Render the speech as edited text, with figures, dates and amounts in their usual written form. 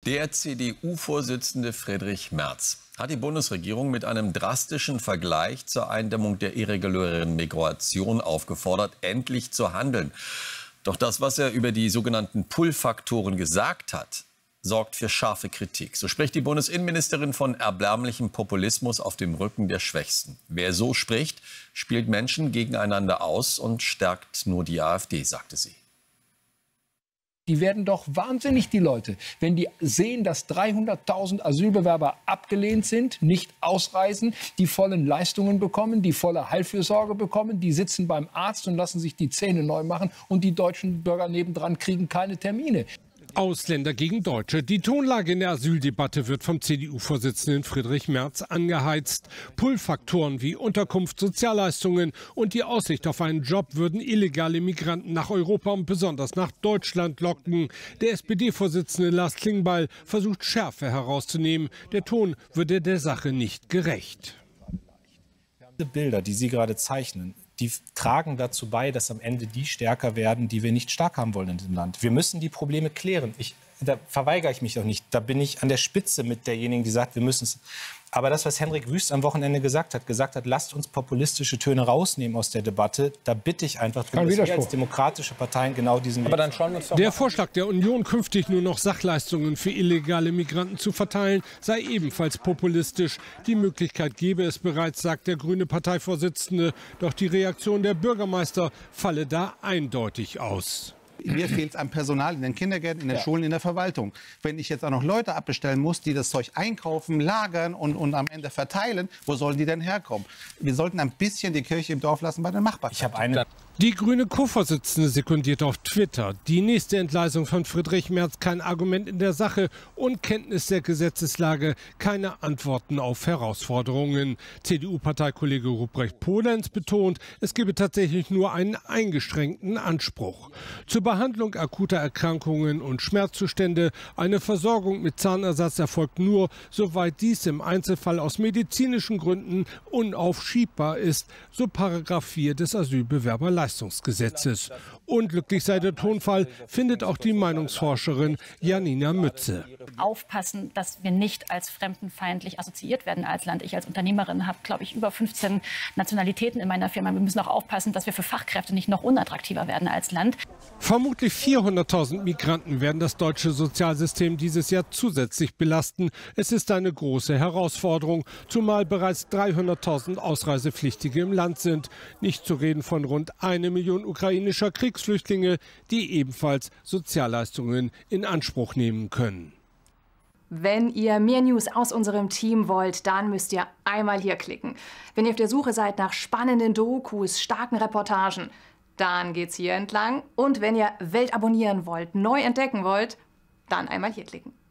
Der CDU-Vorsitzende Friedrich Merz hat die Bundesregierung mit einem drastischen Vergleich zur Eindämmung der irregulären Migration aufgefordert, endlich zu handeln. Doch das, was er über die sogenannten Pull-Faktoren gesagt hat, sorgt für scharfe Kritik. So spricht die Bundesinnenministerin von erbärmlichem Populismus auf dem Rücken der Schwächsten. Wer so spricht, spielt Menschen gegeneinander aus und stärkt nur die AfD, sagte sie. Die werden doch wahnsinnig, die Leute, wenn die sehen, dass 300.000 Asylbewerber abgelehnt sind, nicht ausreisen, die vollen Leistungen bekommen, die volle Heilfürsorge bekommen, die sitzen beim Arzt und lassen sich die Zähne neu machen und die deutschen Bürger nebendran kriegen keine Termine. Ausländer gegen Deutsche. Die Tonlage in der Asyldebatte wird vom CDU-Vorsitzenden Friedrich Merz angeheizt. Pull-Faktoren wie Unterkunft, Sozialleistungen und die Aussicht auf einen Job würden illegale Migranten nach Europa und besonders nach Deutschland locken. Der SPD-Vorsitzende Lars Klingbeil versucht Schärfe herauszunehmen. Der Ton würde der Sache nicht gerecht. Die Bilder, die Sie gerade zeichnen, die tragen dazu bei, dass am Ende die stärker werden, die wir nicht stark haben wollen in diesem Land. Wir müssen die Probleme klären. Da verweigere ich mich auch nicht. Da bin ich an der Spitze mit derjenigen, die sagt, wir müssen es. Aber das, was Henrik Wüst am Wochenende gesagt hat, lasst uns populistische Töne rausnehmen aus der Debatte, da bitte ich einfach, dass wir als demokratische Parteien genau diesen Weg. Der Vorschlag der Union, künftig nur noch Sachleistungen für illegale Migranten zu verteilen, sei ebenfalls populistisch. Die Möglichkeit gäbe es bereits, sagt der grüne Parteivorsitzende. Doch die Reaktion der Bürgermeister falle da eindeutig aus. Mir fehlt es an Personal in den Kindergärten, in den Schulen, in der Verwaltung. Wenn ich jetzt auch noch Leute abbestellen muss, die das Zeug einkaufen, lagern und am Ende verteilen, wo sollen die denn herkommen? Wir sollten ein bisschen die Kirche im Dorf lassen bei den Machbarkeiten. Die grüne Co-Vorsitzende sekundiert auf Twitter: Die nächste Entgleisung von Friedrich Merz kein Argument in der Sache, Unkenntnis der Gesetzeslage, keine Antworten auf Herausforderungen. CDU-Parteikollege Ruprecht Polenz betont, es gebe tatsächlich nur einen eingeschränkten Anspruch. Zur Behandlung akuter Erkrankungen und Schmerzzustände eine Versorgung mit Zahnersatz erfolgt nur, soweit dies im Einzelfall aus medizinischen Gründen unaufschiebbar ist, so Paragraph 4 des Asylbewerberleistungsgesetzes. Unglücklich sei der Tonfall, findet auch die Meinungsforscherin Janina Mütze. Aufpassen, dass wir nicht als fremdenfeindlich assoziiert werden als Land. Ich als Unternehmerin habe, glaube ich, über 15 Nationalitäten in meiner Firma. Wir müssen auch aufpassen, dass wir für Fachkräfte nicht noch unattraktiver werden als Land. Vermutlich 400.000 Migranten werden das deutsche Sozialsystem dieses Jahr zusätzlich belasten. Es ist eine große Herausforderung, zumal bereits 300.000 Ausreisepflichtige im Land sind. Nicht zu reden von rund 1 Million ukrainischer Kriegsflüchtlinge, die ebenfalls Sozialleistungen in Anspruch nehmen können. Wenn ihr mehr News aus unserem Team wollt, dann müsst ihr einmal hier klicken. Wenn ihr auf der Suche seid nach spannenden Dokus, starken Reportagen, dann geht's hier entlang. Und wenn ihr Welt abonnieren wollt, neu entdecken wollt, dann einmal hier klicken.